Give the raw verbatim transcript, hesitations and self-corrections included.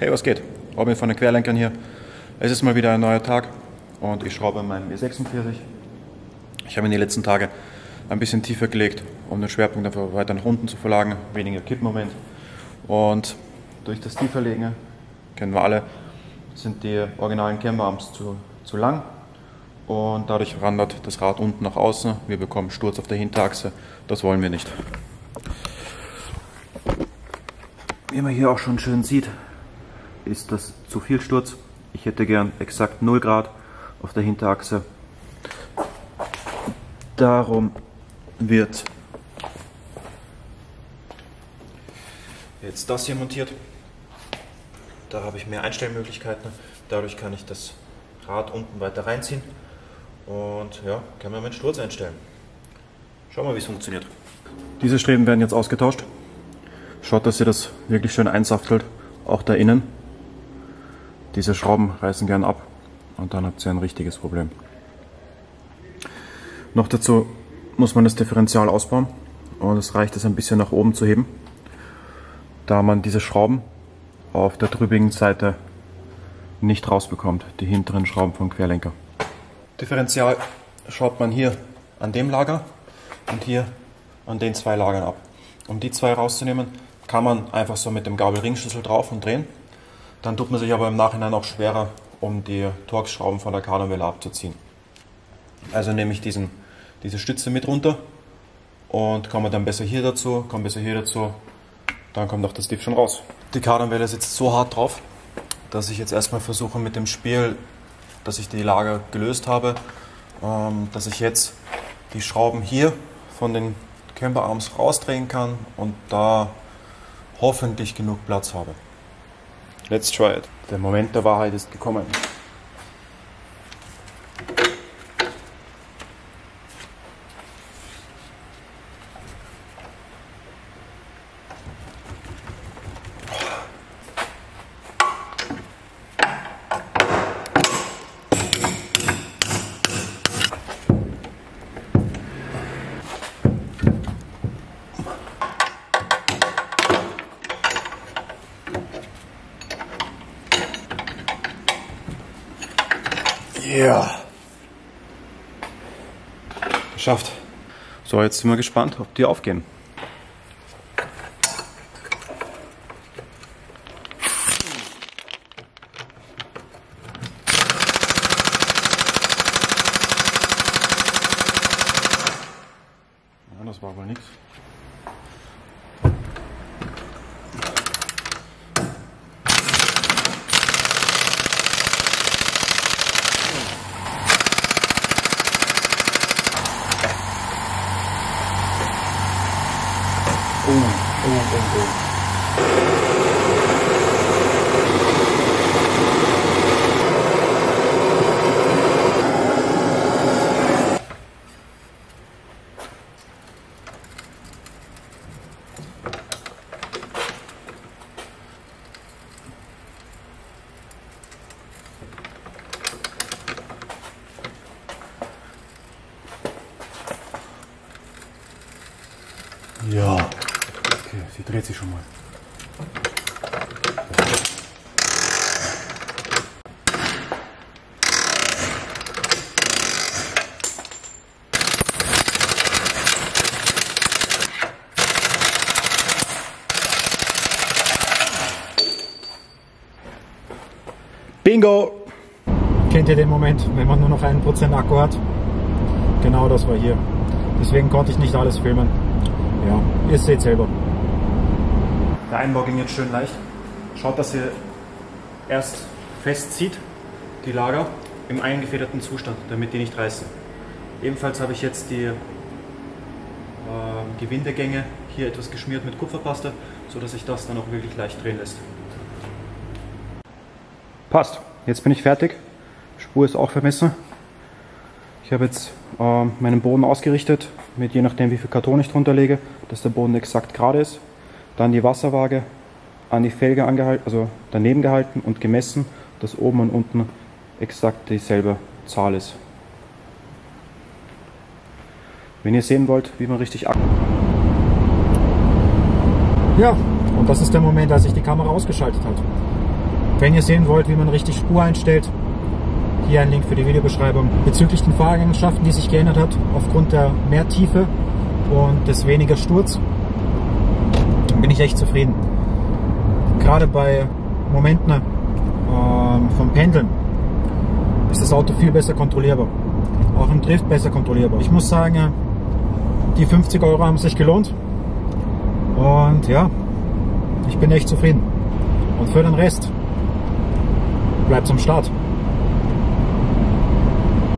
Hey, was geht? Robin von den Querlenkern hier. Es ist mal wieder ein neuer Tag und ich schraube an meinem E sechsundvierzig. Ich habe in den letzten Tagen ein bisschen tiefer gelegt, um den Schwerpunkt einfach weiter nach unten zu verlagern, weniger Kippmoment. Und durch das Tieferlegen, kennen wir alle, sind die originalen Camberarms zu, zu lang und dadurch wandert das Rad unten nach außen. Wir bekommen Sturz auf der Hinterachse, das wollen wir nicht. Wie man hier auch schon schön sieht, ist das zu viel Sturz. Ich hätte gern exakt null Grad auf der Hinterachse. Darum wird jetzt das hier montiert. Da habe ich mehr Einstellmöglichkeiten. Dadurch kann ich das Rad unten weiter reinziehen und ja, kann man meinen Sturz einstellen. Schauen wir mal, wie es funktioniert. Diese Streben werden jetzt ausgetauscht. Schaut, dass ihr das wirklich schön einsaftelt, auch da innen. Diese Schrauben reißen gern ab und dann habt ihr ein richtiges Problem. Noch dazu muss man das Differential ausbauen und es reicht es ein bisschen nach oben zu heben, da man diese Schrauben auf der trübigen Seite nicht rausbekommt, die hinteren Schrauben vom Querlenker. Differential schraubt man hier an dem Lager und hier an den zwei Lagern ab. Um die zwei rauszunehmen, kann man einfach so mit dem Gabelringschlüssel drauf und drehen. Dann tut man sich aber im Nachhinein auch schwerer, um die Torx-Schrauben von der Kardanwelle abzuziehen. Also nehme ich diesen, diese Stütze mit runter und komme dann besser hier dazu, komme besser hier dazu, dann kommt auch das Diff schon raus. Die Kardanwelle sitzt so hart drauf, dass ich jetzt erstmal versuche mit dem Spiel, dass ich die Lager gelöst habe, ähm, dass ich jetzt die Schrauben hier von den Camberarms rausdrehen kann und da hoffentlich genug Platz habe. Let's try it. Der Moment der Wahrheit ist gekommen. Ja. Geschafft. So, jetzt sind wir gespannt, ob die aufgehen. Ja, das war wohl nichts. Oh, oh, oh, oh. Ja. Okay, sie dreht sich schon mal. Bingo! Kennt ihr den Moment, wenn man nur noch ein Prozent Akku hat? Genau das war hier. Deswegen konnte ich nicht alles filmen. Ja, ihr seht selber. Der Einbau ging jetzt schön leicht. Schaut, dass ihr erst festzieht, die Lager im eingefederten Zustand, damit die nicht reißen. Ebenfalls habe ich jetzt die äh, Gewindegänge hier etwas geschmiert mit Kupferpaste, sodass sich das dann auch wirklich leicht drehen lässt. Passt, jetzt bin ich fertig. Spur ist auch vermessen. Ich habe jetzt äh, meinen Boden ausgerichtet, mit je nachdem wie viel Karton ich drunter lege, dass der Boden exakt gerade ist. Dann die Wasserwaage an die Felge angehalten, also daneben gehalten und gemessen, dass oben und unten exakt dieselbe Zahl ist. Wenn ihr sehen wollt, wie man richtig ab. Ja, und das ist der Moment, als sich die Kamera ausgeschaltet hat. Wenn ihr sehen wollt, wie man richtig Spur einstellt, hier ein Link für die Videobeschreibung. Bezüglich den Fahreigenschaften, die sich geändert hat, aufgrund der Mehrtiefe und des weniger Sturz, bin ich echt zufrieden. Gerade bei Momenten ähm, vom Pendeln ist das Auto viel besser kontrollierbar. Auch im Drift besser kontrollierbar. Ich muss sagen, die fünfzig Euro haben sich gelohnt. Und ja, ich bin echt zufrieden. Und für den Rest bleibt am Start.